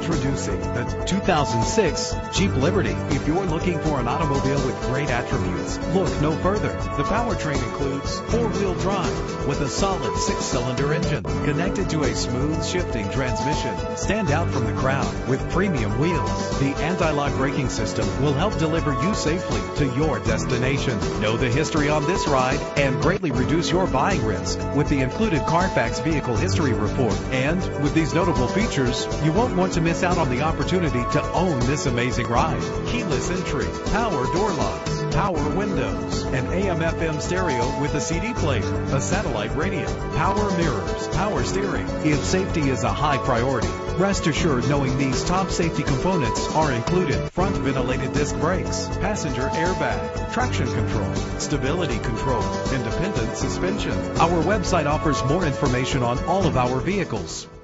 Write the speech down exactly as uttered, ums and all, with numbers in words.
Introducing the two thousand six Jeep Liberty. If you're looking for an automobile with great attributes, look no further. The powertrain includes four-wheel drive with a solid six-cylinder engine connected to a smooth shifting transmission. Stand out from the crowd with premium wheels. The anti-lock braking system will help deliver you safely to your destination. Know the history on this ride and greatly reduce your buying risk with the included Carfax Vehicle History Report. And with these notable features, you won't want to miss out on the opportunity to own this amazing ride. Keyless entry, power door locks, power windows, an A M F M stereo with a C D player, a satellite radio, power mirrors, power steering. If safety is a high priority, rest assured knowing these top safety components are included: front ventilated disc brakes, passenger airbag, traction control, stability control, independent suspension. Our website offers more information on all of our vehicles.